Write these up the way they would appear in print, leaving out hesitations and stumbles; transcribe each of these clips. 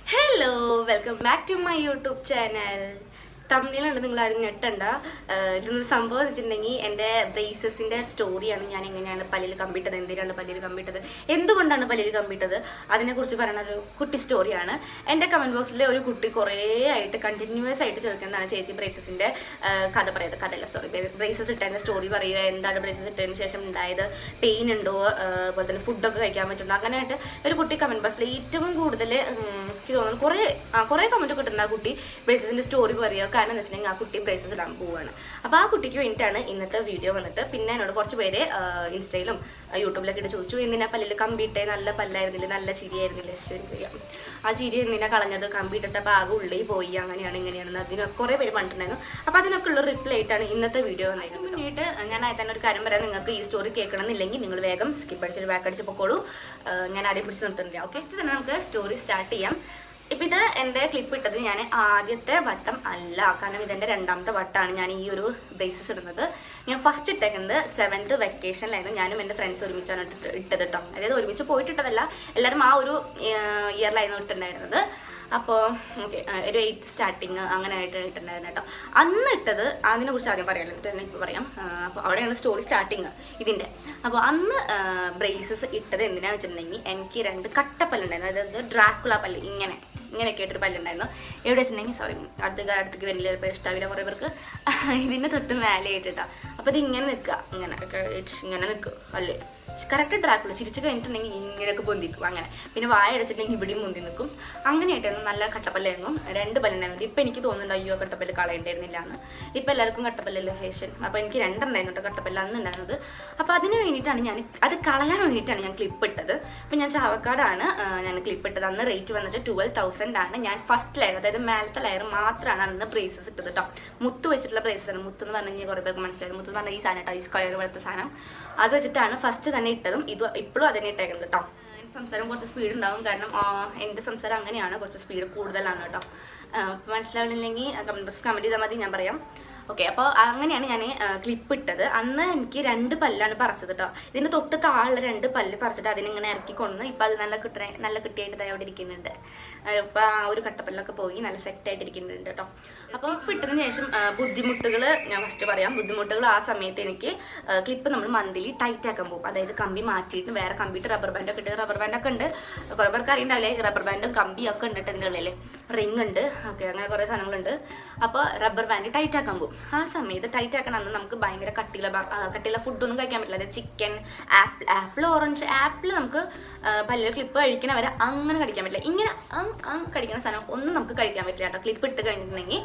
Hello, welcome back to my YouTube channel. Thumbnail നിങ്ങൾ ആരും ഞെട്ടണ്ട. ഇതൊരു സംഭവം വെച്ചിട്ടുണ്ടെങ്കിൽ എൻ്റെ ബ്രേസസിൻ്റെ സ്റ്റോറിയാണ്. ഞാൻ എങ്ങനെയാണ് പല്ലിൽ കമ്പിട്ടത്, എന്തിനാണ് പല്ലിൽ കമ്പിട്ടത്, എന്തുകൊണ്ടാണ് പല്ലിൽ കമ്പിട്ടത്, അതിനെക്കുറിച്ച് പറയുന്ന ഒരു കുട്ടി സ്റ്റോറിയാണ്. എൻ്റെ കമൻറ്റ് ബോക്സിൽ ഒരു കുട്ടി കുറേ ആയിട്ട് കണ്ടിന്യൂസ് ആയിട്ട് ചോദിക്കുന്നതാണ്, ചേച്ചി ബ്രേസസിൻ്റെ കഥ പറയുന്നത്. കഥയല്ല, സോറി, ബ്രേസസ് ഇട്ടതിൻ്റെ സ്റ്റോറി പറയുക, എന്താണ് ബ്രേസസ് ഇട്ടതിന് ശേഷം ഉണ്ടായത്, പെയിൻ ഉണ്ടോ, അതുപോലെ തന്നെ ഫുഡൊക്കെ കഴിക്കാൻ പറ്റുണ്ടോ, അങ്ങനെയായിട്ട് ഒരു കുട്ടി കമൻറ്റ് ബോക്സിൽ ഏറ്റവും കൂടുതൽ എനിക്ക് തോന്നുന്നു കുറേ കമൻറ്റ് കിട്ടുന്നുണ്ട്. ആ കുട്ടി ബ്രേസസിൻ്റെ സ്റ്റോറി പറയുക. കാരണം എന്ന് വെച്ചിട്ടുണ്ടെങ്കിൽ ആ കുട്ടി ബ്രേസസ് ഇടാൻ പോവുകയാണ്. അപ്പോൾ ആ കുട്ടിക്ക് വേണ്ടിയിട്ടാണ് ഇന്നത്തെ വീഡിയോ വന്നിട്ട്. പിന്നെ എന്നോട് കുറച്ച് പേര് ഇൻസ്റ്റയിലും യൂട്യൂബിലൊക്കെ ഇട്ട് ചോദിച്ചു, എന്തിനാ പല്ലിൽ കമ്പിയിട്ടേ, നല്ല പല്ലായിരുന്നില്ല, നല്ല ചിരിയായിരുന്നില്ല, ശരിക്കും ആ ചിരി എന്തിനാ കളഞ്ഞത്, കമ്പിയിട്ടിട്ടപ്പോൾ ആകെ ഉള്ളിൽ പോയി, അങ്ങനെയാണ് ഇങ്ങനെയാണെന്ന് അതിനൊക്കെ കുറേ പേര് പറഞ്ഞിട്ടുണ്ടായിരുന്നു. അപ്പോൾ അതിനൊക്കെ ഉള്ള റിപ്ലൈ ആയിട്ടാണ് ഇന്നത്തെ വീഡിയോ വന്നത്. മുന്നേറ്റ് ഞാൻ ആയി തന്നെ ഒരു കാര്യം പറയാം, നിങ്ങൾക്ക് ഈ സ്റ്റോറി കേൾക്കണമെന്നില്ലെങ്കിൽ നിങ്ങൾ വേഗം സ്കിപ്പ് അടിച്ചിട്ട് ബാക്ക് അടിച്ച് പൊക്കോളൂ. ഞാൻ ആരെയും പിടിച്ച് നിർത്തുന്നില്ല. ഓക്കെ, ഫസ്റ്റ് തന്നെ നമുക്ക് സ്റ്റോറി സ്റ്റാർട്ട് ചെയ്യാം. ഇപ്പം ഇത് എൻ്റെ ക്ലിപ്പ് ഇട്ടത് ഞാൻ ആദ്യത്തെ വട്ടം അല്ല, കാരണം ഇതെൻ്റെ രണ്ടാമത്തെ വട്ടമാണ് ഞാൻ ഈ ഒരു ബ്രേസസ് ഇടുന്നത്. ഞാൻ ഫസ്റ്റ് ഇട്ടേക്കുന്നത് 7th വെക്കേഷനിലായിരുന്നു. ഞാനും എൻ്റെ ഫ്രണ്ട്സ് ഒരുമിച്ചാണ് ഇട്ടത് കേട്ടോ. അതായത് ഒരുമിച്ച് പോയിട്ടിട്ടതല്ല, എല്ലാവരും ആ ഒരു ഇയറിലായിരുന്നു ഇട്ടുണ്ടായിരുന്നത്. അപ്പോൾ ഓക്കെ, ഒരു 8th സ്റ്റാർട്ടിങ് അങ്ങനെ ആയിട്ട് ഇട്ടുണ്ടായിരുന്നു കേട്ടോ. അന്ന് ഇട്ടത്, അതിനെക്കുറിച്ച് ആദ്യം പറയാമല്ലോ, തന്നെ ഇപ്പോൾ പറയാം. അപ്പോൾ അവിടെയാണ് സ്റ്റോറി സ്റ്റാർട്ടിങ് ഇതിൻ്റെ. അപ്പോൾ അന്ന് ബ്രേസസ് ഇട്ടത് എന്തിനാണെന്ന് വെച്ചിട്ടുണ്ടെങ്കിൽ, എനിക്ക് 2 കട്ടപ്പല്ലുണ്ടായിരുന്നു. അതായത് ഡ്രാക്കുള പല്ല്, ഇങ്ങനെയൊക്കെ ആയിട്ടൊരു പല്ലുണ്ടായിരുന്നു. എവിടെ വെച്ചിട്ടുണ്ടെങ്കിൽ, സോറി, അടുത്തേക്ക് വലിയ ഇഷ്ടമാവില്ല കുറേ പേർക്ക്, ഇതിൻ്റെ തൊട്ട് മേലെ ആയിട്ടാണ്. അപ്പോൾ ഇത് ഇങ്ങനെ നിൽക്കുക, ഇങ്ങനെ നിൽക്കും പല്ല്, കറക്റ്റ് ട്രാക്കുള്ള. ചിരിച്ച് കഴിഞ്ഞിട്ടുണ്ടെങ്കിൽ ഇങ്ങനെയൊക്കെ പൊന്തിക്കും, അങ്ങനെ. പിന്നെ വായ അടച്ചിട്ടുണ്ടെങ്കിൽ ഇവിടെയും പൊന്തി നിൽക്കും. അങ്ങനെയായിട്ടായിരുന്നു. നല്ല കട്ടപ്പല്ലായിരുന്നു. 2 പല്ലുണ്ടായിരുന്നു. ഇപ്പം എനിക്ക് തോന്നുന്നുണ്ട് അയ്യോ കട്ടപ്പല്ല് കളയണ്ടായിരുന്നില്ല എന്ന്. ഇപ്പം എല്ലാവർക്കും കട്ടപ്പല്ലല്ലേ ഫേഷ്യൽ. അപ്പോൾ എനിക്ക് 2 ഉണ്ടായിരുന്നു കേട്ടോ കട്ടപ്പല്ല് അന്ന് ഉണ്ടായിരുന്നത്. അപ്പോൾ അതിന് വേണ്ടിയിട്ടാണ് ഞാൻ, അത് കളയാൻ വേണ്ടിയിട്ടാണ് ഞാൻ ക്ലിപ്പ് ഇട്ടത്. അപ്പോൾ ഞാൻ ചാവക്കാടാണ് ഞാൻ ക്ലിപ്പ് ഇട്ടത്. അന്ന് റേറ്റ് വന്നിട്ട് 12,000 ആണ്. ഞാൻ ഫസ്റ്റ് ലെയർ, അതായത് മേലത്തെ ലെയർ മാത്രമാണ് അന്ന് ബ്രേസസ് ഇട്ടത് കേട്ടോ. മുത്ത് വെച്ചിട്ടുള്ള ബ്രേസസ് ആണ്. മുത്ത് എന്ന് പറഞ്ഞു കഴിഞ്ഞാൽ കുറേ പേർക്ക് മനസ്സിലായിരുന്നു. മുത്ത് എന്ന് പറഞ്ഞാൽ ഈ സാധനം കേട്ടോ, ഈ സ്ക്വയർ പോലത്തെ സാധനം. അത് വെച്ചിട്ടാണ് ഫസ്റ്റ് തന്നെ ഇട്ടതും. ഇത് ഇപ്പോഴും അതിനെ ഇട്ടേക്കുന്നത് കേട്ടോ. എൻ്റെ സംസാരം കുറച്ച് സ്പീഡ് ഉണ്ടാവും, കാരണം എൻ്റെ സംസാരം അങ്ങനെയാണ്, കുറച്ച് സ്പീഡ് കൂടുതലാണ് കേട്ടോ. മനസ്സിലാവില്ലെങ്കിൽ കമൻറ്റ് ചെയ്താൽ മതി, ഞാൻ പറയാം. ഓക്കെ, അപ്പോൾ അങ്ങനെയാണ് ഞാൻ ക്ലിപ്പ് ഇട്ടത്. അന്ന് എനിക്ക് 2 പല്ലാണ് പറിച്ചത് കേട്ടോ. ഇതിൻ്റെ തൊട്ട് താഴെ 2 പല്ല് പറിച്ചിട്ട് അതിനിങ്ങനെ ഇറക്കി കൊണ്ടുവന്ന് ഇപ്പം അത് നല്ല കിട്ടിയായിട്ട് അവിടെ ഇരിക്കുന്നുണ്ട്. ഇപ്പം ആ ഒരു കട്ടപ്പല്ലൊക്കെ പോയി നല്ല സെറ്റായിട്ടിരിക്കുന്നുണ്ട് കേട്ടോ. അപ്പോൾ ക്ലിപ്പ് ഇട്ടതിന് ശേഷം ബുദ്ധിമുട്ടുകൾ ഞാൻ ഫസ്റ്റ് പറയാം. ബുദ്ധിമുട്ടുകൾ ആ സമയത്ത് എനിക്ക് ക്ലിപ്പ് നമ്മൾ മന്ത്ലി ടൈറ്റ് ആക്കാൻ പോകും. അതായത് കമ്പി മാറ്റിയിട്ട് വേറെ കമ്പിയിട്ട് റബ്ബർ ബാൻഡൊക്കെ ഇട്ട്, റബ്ബർ ബാൻഡൊക്കെ ഉണ്ട്, കുറേ പേർക്ക് അറിയണ്ടാവില്ലേ, റബ്ബർ ബാൻഡും കമ്പിയൊക്കെ ഉണ്ട് കേട്ടോ. ഇതിൻ്റെ ഉള്ളിൽ റിങ് ഉണ്ട്, ഓക്കെ, അങ്ങനെ കുറേ സാധനങ്ങളുണ്ട്. അപ്പോൾ റബ്ബർ ബാൻഡ് ടൈറ്റ് ആക്കാൻ പോകും. ആ സമയത്ത് ടൈറ്റ് ആക്കണം. അന്ന് നമുക്ക് ഭയങ്കര കട്ടിയുള്ള ഫുഡൊന്നും കഴിക്കാൻ പറ്റില്ല. അതായത് ചിക്കൻ, ആപ്പിൾ, ഓറഞ്ച്, ആപ്പിൾ നമുക്ക് പല്ലിൽ ക്ലിപ്പ് കഴിക്കണ വരെ അങ്ങനെ കഴിക്കാൻ പറ്റില്ല. ഇങ്ങനെ കഴിക്കുന്ന സാധനം ഒന്നും നമുക്ക് കഴിക്കാൻ പറ്റില്ല കേട്ടോ. ക്ലിപ്പ് ഇട്ട് കഴിഞ്ഞിട്ടുണ്ടെങ്കിൽ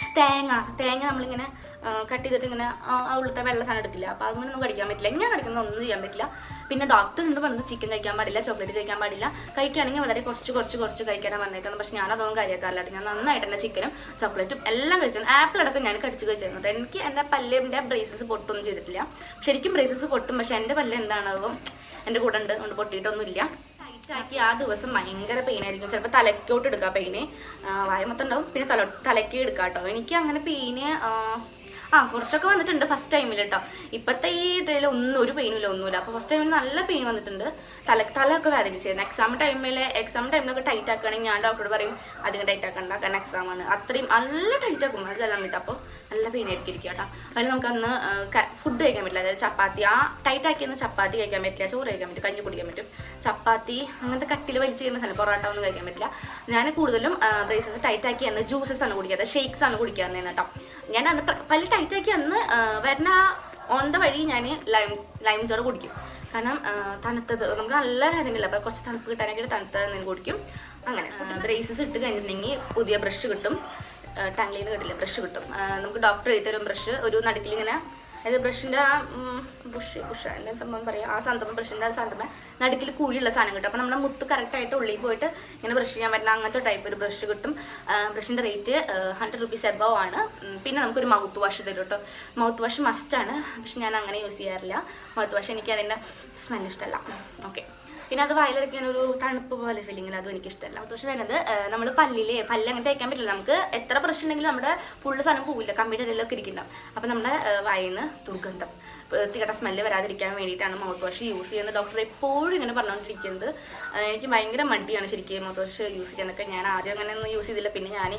തേങ്ങ നമ്മളിങ്ങനെ കട്ട് ചെയ്തിട്ട് ഇങ്ങനെ ഉള്ളത്തെ വെള്ള സാധനം എടുക്കില്ല. അപ്പോൾ അങ്ങനെയൊന്നും കഴിക്കാൻ പറ്റില്ല. ഇങ്ങനെ കഴിക്കുന്നത് ഒന്നും ചെയ്യാൻ പറ്റില്ല. പിന്നെ ഡോക്ടർ ഉണ്ട് പറഞ്ഞത് ചിക്കൻ കഴിക്കാൻ പാടില്ല, ചോക്ലേറ്റ് കഴിക്കാൻ പാടില്ല, കഴിക്കുകയാണെങ്കിൽ വളരെ കുറച്ച് കഴിക്കാനാണ് പറഞ്ഞേക്കുന്നത്. പക്ഷേ ഞാനതൊന്നും കാര്യമാക്കാറില്ല. ഞാൻ നന്നായിട്ട് തന്നെ ചിക്കനും ചോക്ലേറ്റും എല്ലാം കഴിച്ചു. ആപ്പിൾ അടക്കം ഞാൻ കടിച്ച് കഴിച്ചിരുന്നത്. എനിക്ക് എൻ്റെ പല്ലിൻ്റെ ബ്രേസസ് പൊട്ടൊന്നും ചെയ്തിട്ടില്ല. ശരിക്കും ബ്രേസസ് പൊട്ടും, പക്ഷെ എൻ്റെ പല്ല് എന്താണാവും എൻ്റെ കൂടെ ഉണ്ട്, കൊണ്ട് പൊട്ടിയിട്ടൊന്നുമില്ല. ടൈറ്റാക്കി ആ ദിവസം ഭയങ്കര പെയിനായിരിക്കും. ചിലപ്പോൾ തലക്കോട്ട് എടുക്കുക പെയിന്, വായ മൊത്തം ഉണ്ടാവും. പിന്നെ തലയ്ക്ക് എടുക്കുക കേട്ടോ. എനിക്ക് അങ്ങനെ പെയിന് കുറച്ചൊക്കെ വന്നിട്ടുണ്ട് ഫസ്റ്റ് ടൈമിൽ കേട്ടോ. ഇപ്പോഴത്തെ ഈ ഇതിൽ ഒരു പെയിനില്ല, ഒന്നുമില്ല. അപ്പോൾ ഫസ്റ്റ് ടൈമിൽ നല്ല പെയിൻ വന്നിട്ടുണ്ട്. തലയൊക്കെ വേദനിച്ചിരുന്നു. എക്സാം ടൈമിലൊക്കെ ടൈറ്റ് ആക്കുകയാണെങ്കിൽ ഞാൻ ഡോക്ടറോട് പറയും അധികം ടൈറ്റ് ആക്കണ്ട, കാരണം എക്സാമാണ്. അത്രയും നല്ല ടൈറ്റ് ആക്കും അത് ചെല്ലാൻ പറ്റും. അപ്പോൾ നല്ല പെയിൻ ആയിരിക്കും ഇരിക്കുക കേട്ടോ. അതിൽ നമുക്ക് അന്ന് ഫുഡ് കഴിക്കാൻ പറ്റില്ല. അതായത് ചപ്പാത്തി, ആ ടൈറ്റ് ആക്കിയെന്ന് ചപ്പാത്തി കഴിക്കാൻ പറ്റില്ല, ചോറ് കഴിക്കാൻ പറ്റും, കഞ്ഞി കുടിക്കാൻ പറ്റും. ചപ്പാത്തി അങ്ങനത്തെ കട്ടിൽ വലിച്ച് ചെയ്യുന്ന സ്ഥലം, പൊറോട്ട ഒന്നും കഴിക്കാൻ പറ്റില്ല. ഞാൻ കൂടുതലും ബ്രേസസ് ടൈറ്റ് ആക്കി അന്ന് ജ്യൂസസ് ആണ് കുടിക്കുക, ഷേക്സ് ആണ് കുടിക്കാറുണ്ടായിരുന്നു കേട്ടോ. ഞാൻ അന്ന് പല്ല് ടൈറ്റാക്കി അന്ന് വരുന്ന ഓൺ ദ വഴി ഞാൻ ലൈം സോഡ കുടിക്കും. കാരണം തണുത്തത് നമുക്ക് നല്ല വേദനയില്ല, അപ്പോൾ കുറച്ച് തണുപ്പ് കിട്ടാനായിട്ട് തണുത്തത് കുടിക്കും. അങ്ങനെ ബ്രേസസ് ഇട്ട് കഴിഞ്ഞിട്ടുണ്ടെങ്കിൽ പുതിയ ബ്രഷ് കിട്ടും. ടംഗ്ലീന് കിട്ടില്ല, ബ്രഷ് കിട്ടും. നമുക്ക് ഡോക്ടർ എഴുതി തരും ബ്രഷ്. ഒരു നടുക്കിലിങ്ങനെ, അതായത് ബ്രഷിൻ്റെ ആ ബുഷ് എൻ്റെ സംഭവം പറയാം, ആ സാധനം ബ്രഷിൻ്റെ ആ സാധനം നടുക്കിൽ കുഴിയുള്ള സാധനം കിട്ടും. അപ്പോൾ നമ്മുടെ മുത്ത് കറക്റ്റായിട്ട് ഉള്ളിൽ പോയിട്ട് ഇങ്ങനെ ബ്രഷ് ചെയ്യാൻ പറ്റുന്ന അങ്ങനത്തെ ടൈപ്പ് ഒരു ബ്രഷ് കിട്ടും. ബ്രഷിൻ്റെ റേറ്റ് 100 rupees എബവ് ആണ്. പിന്നെ നമുക്കൊരു മൗത്ത് വാഷ് തരും കേട്ടോ. മൗത്ത് വാഷ് മസ്റ്റാണ്, പക്ഷെ ഞാൻ അങ്ങനെ യൂസ് ചെയ്യാറില്ല. മൗത്ത് വാഷ് എനിക്ക് അതിൻ്റെ സ്മെൽ ഇഷ്ടമല്ല. ഓക്കെ, പിന്നെ അത് വായിലിറക്കാൻ ഒരു തണുപ്പ് പോലെ ഫീലിംഗിൽ അതും എനിക്കിഷ്ടമല്ല. പക്ഷേ ഞാനത് നമ്മൾ പല്ല് അങ്ങനെ തേക്കാൻ പറ്റില്ല. നമുക്ക് എത്ര പ്രശ്നം ഉണ്ടെങ്കിലും നമ്മുടെ ഫുള്ള് സാധനം പോവില്ല, കമ്പിയുടെ ഇടയിലൊക്കെ ഇരിക്കുന്നുണ്ടാവും. അപ്പം നമ്മുടെ വായിൽ നിന്ന് ദുർഗന്ധം വൃത്തികെട്ട സ്മെല്ല് വരാതിരിക്കാൻ വേണ്ടിയിട്ടാണ് മൗത്ത് വാഷ് യൂസ് ചെയ്യുന്നത്. ഡോക്ടർ എപ്പോഴും ഇങ്ങനെ പറഞ്ഞുകൊണ്ടിരിക്കുന്നത്. എനിക്ക് ഭയങ്കര മടിയാണ് ശരിക്കും മൗത്ത് വാഷ് യൂസ് ചെയ്യാനൊക്കെ. ഞാൻ ആദ്യം അങ്ങനെ ഒന്നും യൂസ് ചെയ്തില്ല. പിന്നെ ഞാൻ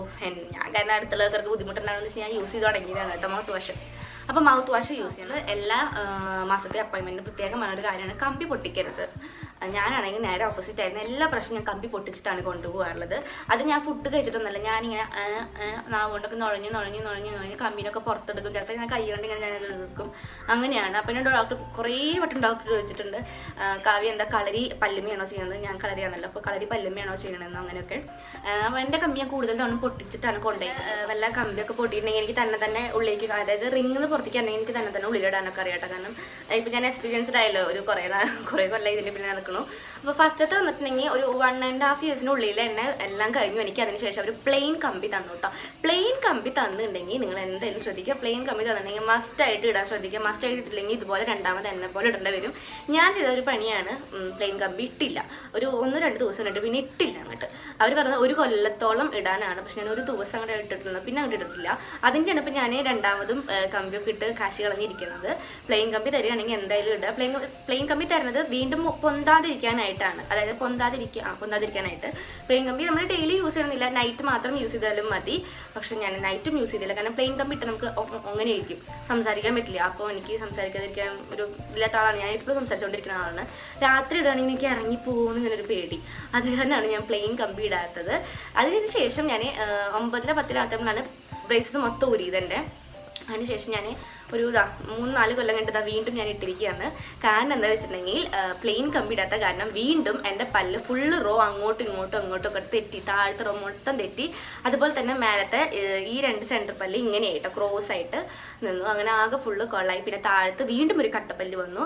കാരണം അടുത്തുള്ളവർക്ക് ബുദ്ധിമുട്ടുണ്ടാകുമെന്ന് വെച്ച് ഞാൻ യൂസ് ചെയ്ത് തുടങ്ങിയതാണ് കേട്ടോ മൗത്ത് വാഷ്. അപ്പോൾ മൗത്ത് വാഷ് യൂസ് ചെയ്യുന്നത് എല്ലാ മാസത്തെ അപ്പോയിൻമെൻറ്റ് പ്രത്യേകം പറഞ്ഞൊരു കാര്യമാണ്, കമ്പി പൊട്ടിക്കരുത്. ഞാനാണെങ്കിൽ നേരെ ഓപ്പോസിറ്റ് ആയിരുന്നു. എല്ലാ പ്രശ്നം ഞാൻ കമ്പി പൊട്ടിച്ചിട്ടാണ് കൊണ്ടുപോകാറുള്ളത്. അത് ഞാൻ ഫുഡ് കഴിച്ചിട്ടൊന്നുമല്ല, ഞാനിങ്ങനെ നാവുകൊണ്ടൊക്കെ നുഴഞ്ഞ് കമ്പീനൊക്കെ പുറത്തെടുക്കും. ചിലപ്പോൾ ഞാൻ കൈ കൊണ്ട് ഇങ്ങനെ ഞാൻ എടുക്കും, അങ്ങനെയാണ്. അപ്പം എന്നോട് ഡോക്ടർ കുറേ വട്ടം ഡോക്ടർ ചോദിച്ചിട്ടുണ്ട്, കാവ്യ എന്താ കളരി പല്ലുമ്മയാണോ ചെയ്യുന്നത്? ഞാൻ കളരിയാണല്ലോ, അപ്പോൾ കളരി പല്ലുമ്മയാണോ ചെയ്യണമെന്നോ അങ്ങനെയൊക്കെ. അപ്പോൾ എൻ്റെ കമ്പി ഞാൻ കൂടുതൽ തവണ പൊട്ടിച്ചിട്ടാണ് കൊണ്ടുപോയത്. വല്ല കമ്പിയൊക്കെ പൊട്ടിയിട്ടുണ്ടെങ്കിൽ എനിക്ക് തന്നെ ഉള്ളിലേക്ക്, അതായത് റിങ്ങിന്ന് പുറത്തേക്കാണെങ്കിൽ എനിക്ക് തന്നെ ഉള്ളിലിടാനൊക്കെ അറിയാട്ടോ. കാരണം ഇപ്പം ഞാൻ എക്സ്പീരിയൻസ്ഡ് ആയല്ലോ, ഒരു കുറേ കൊല്ലം ഇതിൻ്റെ പിന്നെ നടക്കണു. അപ്പോൾ ഫസ്റ്റത്തെ വന്നിട്ടുണ്ടെങ്കിൽ ഒരു 1.5 ഇയേഴ്സിനുള്ളിൽ എന്നെ എല്ലാം കഴിഞ്ഞു. എനിക്ക് അതിന് ശേഷം ഒരു പ്ലെയിൻ കമ്പി തന്നു കേട്ടോ. പ്ലെയിൻ കമ്പി തന്നിട്ടുണ്ടെങ്കിൽ നിങ്ങൾ എന്തായാലും ശ്രദ്ധിക്കുക, പ്ലെയിൻ കമ്പി തന്നിട്ടുണ്ടെങ്കിൽ മസ്റ്റായിട്ട് ഇടാൻ ശ്രദ്ധിക്കുക. മസ്റ്റായിട്ട് ഇട്ടില്ലെങ്കിൽ ഇതുപോലെ രണ്ടാമത് എന്നെ പോലെ ഇടേണ്ടി വരും. ഞാൻ ചെയ്ത ഒരു പണിയാണ്, പ്ലെയിൻ കമ്പി ഇട്ടില്ല. ഒരു 1-2 ദിവസം ഇട്ടിട്ട് പിന്നെ ഇട്ടില്ല അങ്ങോട്ട്. അവർ പറഞ്ഞത് 1 കൊല്ലത്തോളം ഇടാനാണ്, പക്ഷെ ഞാൻ ഒരു ദിവസം അങ്ങോട്ട് ഇട്ടിട്ടുള്ളൂ, പിന്നെ അങ്ങോട്ട് ഇട്ടിട്ടില്ല. അതിൻ്റെയാണ് ഇപ്പം ഞാൻ രണ്ടാമതും കമ്പിയൊക്കെ ഇട്ട് കാശി കളഞ്ഞിരിക്കുന്നത്. പ്ലെയിൻ കമ്പി തരികയാണെങ്കിൽ എന്തായാലും ഇടുക. പ്ലെയിൻ കമ്പി തരുന്നത് വീണ്ടും പൊന്താതിരിക്കാനായിട്ടാണ്, അതായത് പൊന്താതിരിക്കാനായിട്ട്. പ്ലെയിൻ കമ്പി നമ്മൾ ഡെയിലി യൂസ് ചെയ്യണമെന്നില്ല, നൈറ്റ് മാത്രം യൂസ് ചെയ്താലും മതി. പക്ഷെ ഞാൻ നൈറ്റും യൂസ് ചെയ്തില്ല, കാരണം പ്ലെയിൻ കമ്പി ഇട്ട് നമുക്ക് അങ്ങനെ ഇരിക്കും, സംസാരിക്കാൻ പറ്റില്ല. അപ്പോൾ എനിക്ക് സംസാരിക്കാതിരിക്കാൻ ഒരു ഇല്ലാത്ത ആളാണ്, ഞാൻ ഇപ്പോൾ സംസാരിച്ചുകൊണ്ടിരിക്കുന്ന ആളാണ്. രാത്രി ഇടുകയാണെങ്കിൽ എനിക്ക് ഇറങ്ങി പോകുമെന്ന് ഇങ്ങനൊരു പേടി, അത് കാരണമാണ് ഞാൻ പ്ലെയിൻ കമ്പി ഇടാത്തത്. അതിന് ശേഷം ഞാൻ 9-ലെ 10-ലാകത്തോളാണ് ബ്രേസസ് മൊത്തം ഊരിയതെൻ്റെ. അതിനുശേഷം ഞാൻ ഒരു 3-4 കൊല്ലം കണ്ടിട്ട് വീണ്ടും ഞാൻ ഇട്ടിരിക്കുകയാണ്. കാരണം എന്താ വെച്ചിട്ടുണ്ടെങ്കിൽ പ്ലെയിൻ കമ്പി ഇടാത്ത കാരണം വീണ്ടും എൻ്റെ പല്ല് ഫുള്ള് റോ അങ്ങോട്ടും ഇങ്ങോട്ടും ഒക്കെ തെറ്റി, താഴത്തെ റോ മൊത്തം തെറ്റി. അതുപോലെ തന്നെ മേലത്തെ ഈ 2 സെൻറ്റർ പല്ല് ഇങ്ങനെയായിട്ട് ക്രോസ് ആയിട്ട് നിന്നു. അങ്ങനെ ആകെ ഫുള്ള് കൊള്ളായി. പിന്നെ താഴത്ത് വീണ്ടും ഒരു കട്ടപ്പല്ല് വന്നു.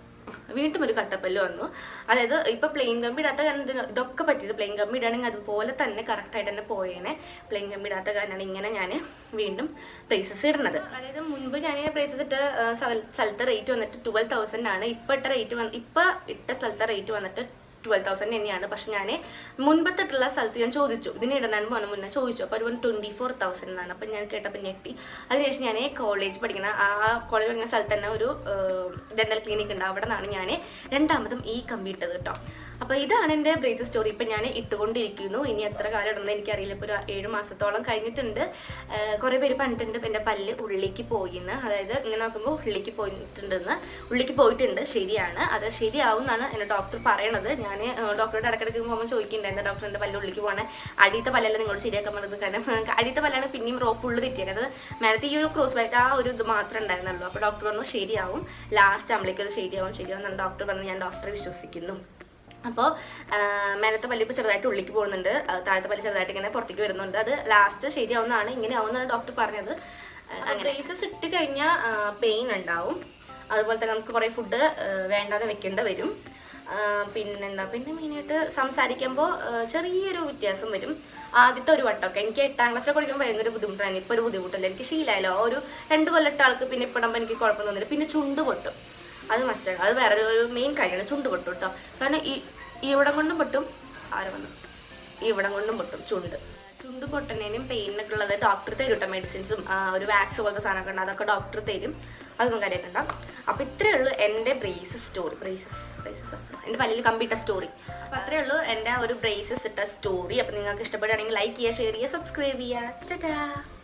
അതായത് ഇപ്പോൾ പ്ലെയിൻ കമ്പി ഇടാത്ത കാരണം ഇതൊക്കെ പറ്റിയത്. പ്ലെയിൻ കമ്പി ഇടുകയാണെങ്കിൽ അതുപോലെ തന്നെ കറക്റ്റായിട്ട് തന്നെ പോയേനെ. പ്ലെയിൻ കമ്പി ഇടാത്ത കാരണമാണ് ഇങ്ങനെ ഞാൻ വീണ്ടും ബ്രേസസ് ഇടുന്നത്. അതായത് മുൻപ് ഞാൻ ബ്രേസസ് ഇട്ട സ്ഥലത്തെ റേറ്റ് വന്നിട്ട് 12,000 ആണ്. ഇപ്പോൾ ഇട്ട സ്ഥലത്തെ റേറ്റ് വന്നിട്ട് 12,000 തന്നെയാണ്. പക്ഷെ ഞാൻ മുൻപത്തിട്ടുള്ള സ്ഥലത്ത് ഞാൻ ചോദിച്ചു, ഇതിന് ഇടാൻ പോകുന്ന മുന്നേ ചോദിച്ചു. അപ്പോൾ ഒരു 24,000 എന്നാണ്. അപ്പം ഞാൻ കേട്ടപ്പോൾ ഞെട്ടി. അതിനുശേഷം ഞാൻ കോളേജ് പഠിക്കുന്ന സ്ഥലത്ത് തന്നെ ഒരു ഡെന്റൽ ക്ലിനിക് ഉണ്ട്, അവിടെ നിന്നാണ് ഞാൻ രണ്ടാമതും ഈ കമ്പി ഇട്ടത് കേട്ടോ. അപ്പോൾ ഇതാണ് എൻ്റെ ബ്രേസസ് സ്റ്റോറി. ഇപ്പം ഞാൻ ഇട്ടുകൊണ്ടിരിക്കുന്നു. ഇനി എത്ര കാലം ഇടുന്നത് എനിക്കറിയില്ല. ഇപ്പോൾ ഒരു 7 മാസത്തോളം കഴിഞ്ഞിട്ടുണ്ട്. കുറേ പേര് പറഞ്ഞിട്ടുണ്ട് എൻ്റെ പല്ല് ഉള്ളിലേക്ക് പോയിന്ന്, അതായത് ഇങ്ങനെ നോക്കുമ്പോൾ ഉള്ളിലേക്ക് പോയിട്ടുണ്ട്. ശരിയാണ്, അത് ശരിയാവും എന്നാണ് എൻ്റെ ഡോക്ടർ പറയണത്. ഞാൻ ഡോക്ടറുടെ ഇടയ്ക്കിടയ്ക്ക് പോകുമ്പോൾ ചോദിക്കുന്നുണ്ടായിരുന്നു, ഡോക്ടറിൻ്റെ പല്ല് ഉള്ളിലേക്ക് പോകണേ, അടിയത്തെ പല്ലല്ല നിങ്ങളോട് ശരിയാക്കാൻ പറഞ്ഞത്. കാരണം അടിയത്തെ പല്ലാണ് പിന്നെയും ഫുള്ള് തെറ്റിയത്. മേലത്തെ ഈ ഒരു ക്രോസ് ബാറ്റ് ആ ഒരു ഇത് മാത്രമേ ഉണ്ടായിരുന്നുള്ളൂ. അപ്പോൾ ഡോക്ടർ പറഞ്ഞു ശരിയാവും, ലാസ്റ്റ് ആകുമ്പോഴേക്കും അത് ശരിയാവും എന്നാണ് ഡോക്ടർ പറഞ്ഞു. ഞാൻ ഡോക്ടറെ വിശ്വസിക്കുന്നു. അപ്പോൾ മേലത്തെ പല്ല് ഇപ്പോൾ ചെറുതായിട്ട് ഉള്ളിലേക്ക് പോകുന്നുണ്ട്, താഴത്തെ പല്ല് ചെറുതായിട്ട് ഇങ്ങനെ പുറത്തേക്ക് വരുന്നുണ്ട്. അത് ലാസ്റ്റ് ശരിയാവുന്നതാണ്, ഇങ്ങനെ ആവുമെന്നാണ് ഡോക്ടർ പറഞ്ഞത്. അങ്ങനെ ബ്രേസസ് ഇട്ട് കഴിഞ്ഞാൽ പെയിൻ ഉണ്ടാവും. അതുപോലെ തന്നെ നമുക്ക് കുറേ ഫുഡ് വേണ്ടാതെ വെക്കേണ്ടി വരും. പിന്നെ മെയിനായിട്ട് സംസാരിക്കുമ്പോൾ ചെറിയൊരു വ്യത്യാസം വരും. ആദ്യത്തെ ഒരു വട്ടമൊക്കെ എനിക്ക് 8ാം ക്ലാസ്സിലൊക്കെ പഠിക്കുമ്പോൾ ഭയങ്കര ബുദ്ധിമുട്ടായിരുന്നു. ഇപ്പോൾ ഒരു ബുദ്ധിമുട്ടില്ല, എനിക്ക് ശീലമായല്ലോ. ഒരു 2 കൊല്ലത്തെ ആൾക്ക് പിന്നെ ഇപ്പോൾ ഇടുമ്പോൾ എനിക്ക് കുഴപ്പം തോന്നില്ല. പിന്നെ ചുണ്ട് പൊട്ടും, അത് മസ്റ്റാണ്. അത് വേറെ ഒരു മെയിൻ കാര്യമാണ്, ചുണ്ട് പൊട്ടും കേട്ടോ. കാരണം ഇവിടെ കൊണ്ടും പൊട്ടും, ഇവിടെ കൊണ്ടും പൊട്ടും ചുണ്ട് പൊട്ടുന്നതിനും പെയിനൊക്കെ ഉള്ളത് ഡോക്ടർ തരും കേട്ടോ. മെഡിസിൻസും ഒരു വാക്സ് പോലത്തെ സാധനമൊക്കെ ഉണ്ട്, അതൊക്കെ ഡോക്ടർ തരും. അതൊന്നും കാര്യമൊക്കെ ഉണ്ടാവും. അപ്പോൾ ഇത്രയേ ഉള്ളൂ എൻ്റെ ബ്രേസസ് സ്റ്റോറി. എൻ്റെ പല്ലിൽ കമ്പിട്ട സ്റ്റോറി. അപ്പോൾ അത്രയേ ഉള്ളൂ എൻ്റെ ഒരു ബ്രേസസ് ഇട്ട സ്റ്റോറി. അപ്പോൾ നിങ്ങൾക്ക് ഇഷ്ടപ്പെടുകയാണെങ്കിൽ ലൈക്ക് ചെയ്യുക, ഷെയർ ചെയ്യുക, സബ്സ്ക്രൈബ് ചെയ്യുക. ടാറ്റാ.